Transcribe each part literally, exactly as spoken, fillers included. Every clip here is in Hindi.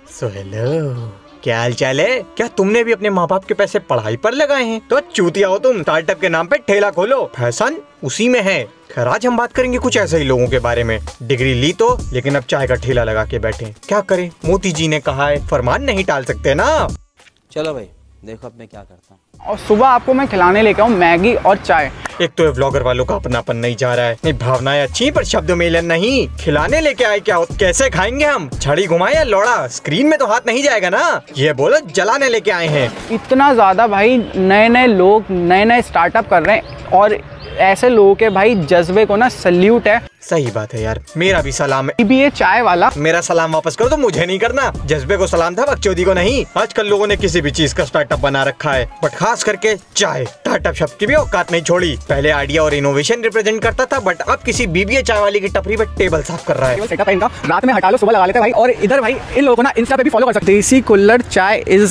सो हेलो, क्या हाल चाल है? क्या तुमने भी अपने माँ बाप के पैसे पढ़ाई पर लगाए हैं? तो चूतिया हो तुम। स्टार्टअप के नाम पे ठेला खोलो, फैशन उसी में है। खैर आज हम बात करेंगे कुछ ऐसे ही लोगों के बारे में। डिग्री ली तो, लेकिन अब चाय का ठेला लगा के बैठे। क्या करें, मोदी जी ने कहा है, फरमान नहीं टाल सकते ना। चलो भाई देखो अब मैं क्या करता हूँ। और सुबह आपको मैं खिलाने लेके आऊँ मैगी और चाय। एक तो ये व्लॉगर वालों का अपनापन नहीं जा रहा है। नहीं, भावनाएं अच्छी पर शब्द मेलन नहीं। खिलाने लेके आए क्या हो? कैसे खाएंगे हम? छड़ी घुमाए या लोड़ा? स्क्रीन में तो हाथ नहीं जाएगा ना। ये बोलो जलाने लेके आए हैं। इतना ज्यादा भाई नए नए लोग नए नए स्टार्टअप कर रहे हैं और ऐसे लोगों के भाई जज्बे को ना सल्यूट है। सही बात है यार, मेरा भी सलाम है। बीबीए चाय वाला मेरा सलाम वापस करो तो मुझे नहीं करना। जज्बे को सलाम था, बकचोदी को नहीं। आजकल लोगों ने किसी भी चीज का स्टार्टअप बना रखा है, बट खास करके चाय। स्टार्टअप शब्द की भी औकात नहीं छोड़ी। पहले आइडिया और इनोवेशन रिप्रेजेंट करता था, बट अब किसी बीबीए चाय वाली की टपरी पे टेबल साफ कर रहा है। सेटअप है इनका, रात में हटा लो सुबह लगा लेते हैं भाई। और इधर भाई इन लोगों को ना इंस्टा पे भी फॉलो कर सकते हैं। देसी कुल्हड़ चाय इज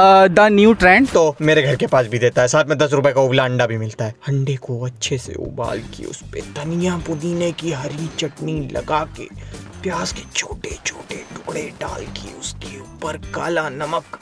द न्यू ट्रेंड। तो मेरे घर के पास भी देता है, साथ में दस रुपए का उबला अंडा भी मिलता है। अंडे को अच्छे से उबाल के उस पे धनिया पुदीने की हरी चटनी लगा के, प्याज के छोटे छोटे टुकड़े डाल के, उसके ऊपर काला नमक,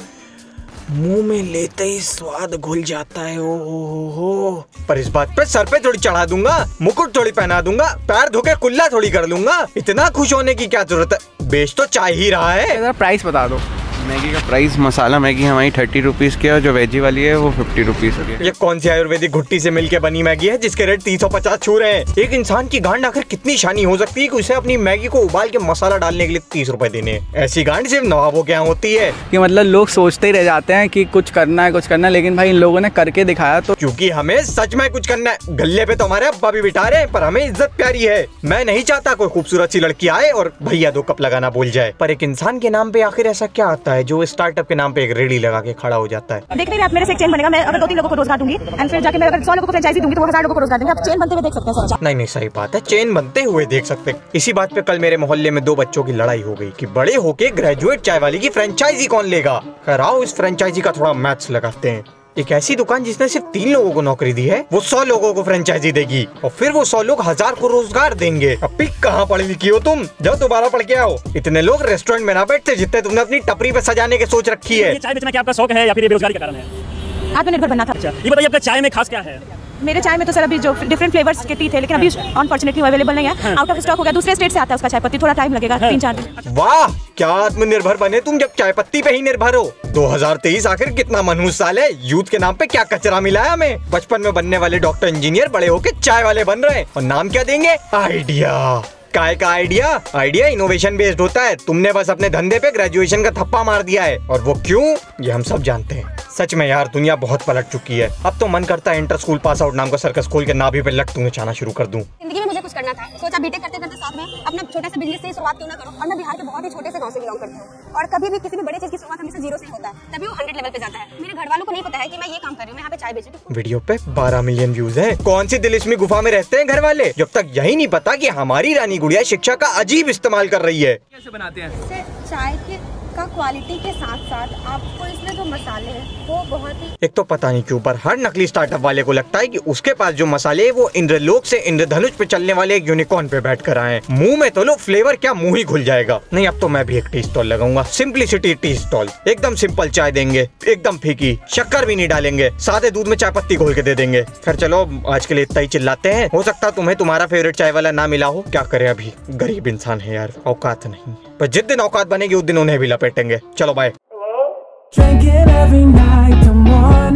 मुंह में लेते ही स्वाद घुल जाता है। ओ हो हो। पर इस बात पे सर पे थोड़ी चढ़ा दूंगा, मुकुट थोड़ी पहना दूंगा, पैर धो के कुल्ला थोड़ी कर लूंगा। इतना खुश होने की क्या जरूरत है? बेच तो चाय ही रहा है। जरा प्राइस बता दो। मैगी का प्राइस, मसाला मैगी हमारी थर्टी रुपीज की है और जो वेजी वाली है वो फिफ्टी रुपीज की है। ये कौन सी आयुर्वेदिक घुट्टी से मिलके बनी मैगी है जिसके रेट तीन सौ पचास छू रहे हैं? एक इंसान की गांड आखिर कितनी शानी हो सकती है कि उसे अपनी मैगी को उबाल के मसाला डालने के लिए तीस रुपए देने हैं? ऐसी गांड सिर्फ नवाबों के यहाँ होती है। कि मतलब लोग सोचते ही रह जाते हैं कि कुछ करना है कुछ करना है, लेकिन भाई इन लोगों ने करके दिखाया। तो क्योंकि हमें सच में कुछ करना है। गले पे तो हमारे अब्बा भी बिठा रहे हैं, पर हमें इज्जत प्यारी है। मैं नहीं चाहता कोई खूबसूरत सी लड़की आए और भैया दो कप लगाना भूल जाए। पर एक इंसान के नाम पे आखिर ऐसा क्या आता है जो स्टार्टअप के नाम पे एक रेडी लगा के खड़ा हो जाता है? देख रहे हैं आप, मेरे से एक चेन बनेगा। मैं अगर दो तीन लोगों को रोजगार दूंगी एंड फिर जाके मैं अगर सौ लोगों को फ्रेंचाइजी दूंगी तो वो हजार लोगों को रोजगार देंगे। आप चेन बनते हुए देख सकते हैं सर। नहीं नहीं सही बात है, चेन बनते हुए देख सकते हैं। इसी बात पे कल मेरे मोहल्ले में दो बच्चों की लड़ाई हो गई कि बड़े होके ग्रेजुएट चाय वाली की फ्रेंचाइजी कौन लेगा। खैर आओ इस फ्रेंचाइजी का थोड़ा मैथ्स लगाते हैं। एक ऐसी दुकान जिसने सिर्फ तीन लोगों को नौकरी दी है, वो सौ लोगों को फ्रेंचाइजी देगी और फिर वो सौ लोग हजार को रोजगार देंगे। अब भी कहाँ पढ़ी लिखी हो तुम? जाओ दोबारा पढ़ के आओ। इतने लोग रेस्टोरेंट में ना बैठते जितने तुमने अपनी टपरी पे सजाने की सोच रखी है। ये चाय बेचना क्या आपका शौक है या फिर ये बेरोजगारी का कारण है? आत्मनिर्भर बनना था। अच्छा ये बताइए आपका चाय में खास क्या है? मेरे चाय में तो सर अभी जो डिफरेंट फ्लेवर्स के टी थे, लेकिन अभी अनफॉर्चुनेटली अवेलेबल नहीं है। आउट ऑफ स्टॉक हो गया। दूसरे स्टेट से आता है उसका चाय पत्ती, थोड़ा टाइम लगेगा, तीन चार दिन। वाह क्या आत्मनिर्भर बने तुम जब चाय पत्ती पे ही निर्भर हो। दो हज़ार तेईस आखिर कितना मनहूस साल है। यूथ के नाम पे क्या कचरा मिला है हमें। बचपन में बनने वाले डॉक्टर इंजीनियर बड़े होके चाय वाले बन रहे हैं और नाम क्या देंगे? आइडिया। काय का आइडिया? आइडिया इनोवेशन बेस्ड होता है। तुमने बस अपने धंधे पे ग्रेजुएशन का थप्पा मार दिया है, और वो क्यों ये हम सब जानते हैं। सच में यार दुनिया बहुत पलट चुकी है। अब तो मन करता है इंटर स्कूल पास आउट नाम का सर्कस खोल के नाभि पे लट्टू नचाना शुरू कर दूं। जिंदगी में मुझे कुछ करना था, सोचा बीटेक करते करते साथ में अपना छोटे से बिजनेस से शुरुआत क्यों ना करो। और मैं बिहार के बहुत ही छोटे से गांव से बिलोंग करती हूँ और कभी भी किसी भी बड़ी चीज की शुरुआत हमेशा जीरो से होता है, तभी वो हंड्रेड लेवल पे जाता है। मेरे घर वालों को नहीं पता है कि मैं ये काम कर रही हूँ, मैं यहाँ पे चाय बेच रही हूँ। वीडियो पे बारह मिलियन व्यूज हैं। कौन सी दिलिस्मी गुफा में रहते हैं घर वाले जब तक यही नहीं पता कि हमारी रानी गुड़िया शिक्षा का अजीब इस्तेमाल कर रही है। कैसे बनाते हैं? चाय के का क्वालिटी के साथ साथ आपको इसमें जो मसाले हैं वो बहुत ही, एक तो पता नहीं क्यों पर हर नकली स्टार्टअप वाले को लगता है कि उसके पास जो मसाले है वो इंद्रलोक से इंद्रधनुष पे चलने वाले एक यूनिकॉर्न पे बैठ कर आए। मुंह में तो लो फ्लेवर क्या मुंह ही घुल जाएगा। नहीं अब तो मैं भी एक टी स्टॉल लगाऊंगा, सिंपलिसिटी टी स्टॉल। एकदम सिंपल चाय देंगे, एकदम फीकी, शक्कर भी नहीं डालेंगे, सादे दूध में चाय पत्ती घोल के दे देंगे। खैर चलो आज के लिए इतना ही चिल्लाते हैं। हो सकता तुम्हें तुम्हारा फेवरेट चाय वाला ना मिला हो, क्या करे अभी गरीब इंसान है यार, औकात नहीं। पर जिस दिन औकात बनेगी उस दिन उन्हें भी लपेटेंगे। चलो bye. Drink it every night, come on.